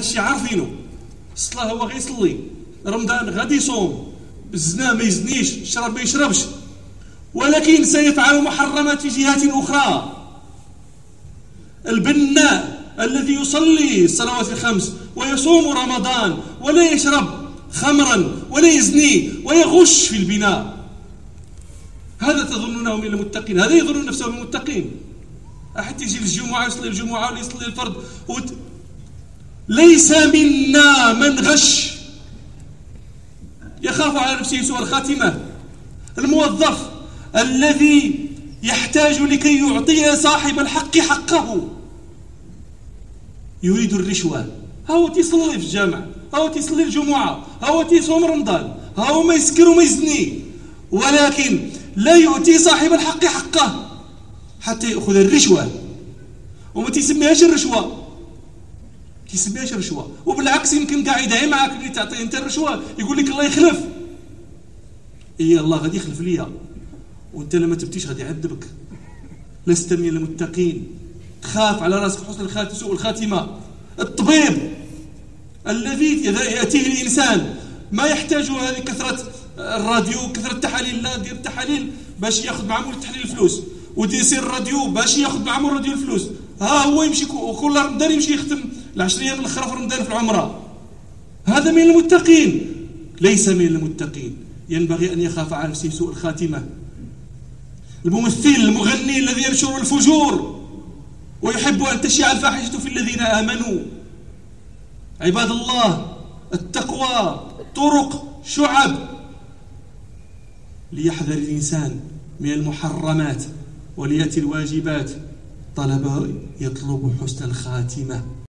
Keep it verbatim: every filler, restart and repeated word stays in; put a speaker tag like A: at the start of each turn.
A: هادشي عارفينه. الصلاة هو غيصلي، رمضان غادي يصوم، الزنا ما يزنيش، الشراب ما يشربش، ولكن سيفعل محرمات في جهات أخرى. البناء الذي يصلي الصلوات الخمس ويصوم رمضان ولا يشرب خمرا ولا يزني ويغش في البناء، هذا تظنونه من المتقين؟ هذا يظن نفسه من المتقين؟ حتى يجي الجمعة يصلي الجمعة ولا يصلي الفرد وت... ليس منا من غش يخاف على نفسه سوء الخاتمة. الموظف الذي يحتاج لكي يعطي صاحب الحق حقه يريد الرشوة، هو تيصلي في الجامع، هو تيصلي الجمعة، هو تيصوم رمضان، هو ما يسكر وما يزني، ولكن لا يؤتي صاحب الحق حقه حتى يأخذ الرشوة. وما تيسميهاش الرشوة، تيسميهاش الرشوة، وبالعكس يمكن قاعد يدعي معاك اللي تعطيه انت الرشوة يقول لك الله يخلف. إيه الله غادي يخلف ليا، وانت لما تبتيش غادي يعذبك. لست من المتقين، تخاف على راسك حسن الخاتمة سوء الخاتمة. الطبيب الذي يأتيه الإنسان ما يحتاج هذه كثرة الراديو كثرة التحاليل، لا دير التحاليل باش ياخذ مع مول التحليل الفلوس، وديسير الراديو باش ياخذ مع مول الراديو الفلوس. ها هو يمشي كل رمضان يمشي يختم العشر ايام الاخرى في رمضان في العمره. هذا من المتقين؟ ليس من المتقين. ينبغي ان يخاف على نفسه سوء الخاتمه. الممثل المغني الذي ينشر الفجور ويحب ان تشيع الفاحشه في الذين امنوا. عباد الله، التقوى طرق شعب، ليحذر الإنسان من المحرمات وليأتي الواجبات. طلب يطلب حسن الخاتمة.